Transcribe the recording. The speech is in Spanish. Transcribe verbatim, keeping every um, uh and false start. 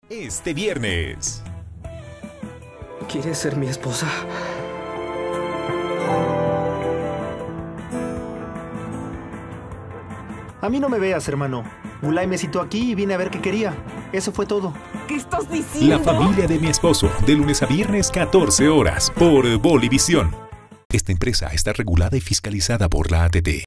Este viernes. ¿Quieres ser mi esposa? A mí no me veas, hermano. Ulay me citó aquí y vine a ver qué quería. Eso fue todo. ¿Qué estás diciendo? La familia de mi esposo, de lunes a viernes, catorce horas, por Bolivisión. Esta empresa está regulada y fiscalizada por la A T T.